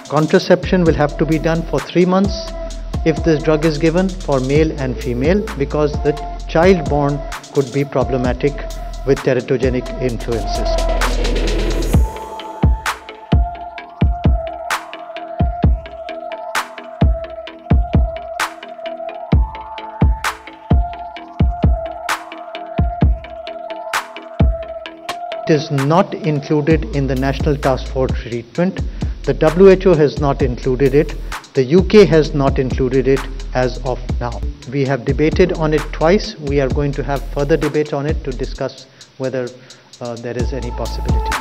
Contraception will have to be done for 3 months if this drug is given for male and female, because the child born could be problematic with teratogenic influences. It is not included in the National Task Force treatment. The WHO has not included it. The UK has not included it as of now. We have debated on it twice. We are going to have further debate on it to discuss whether there is any possibility.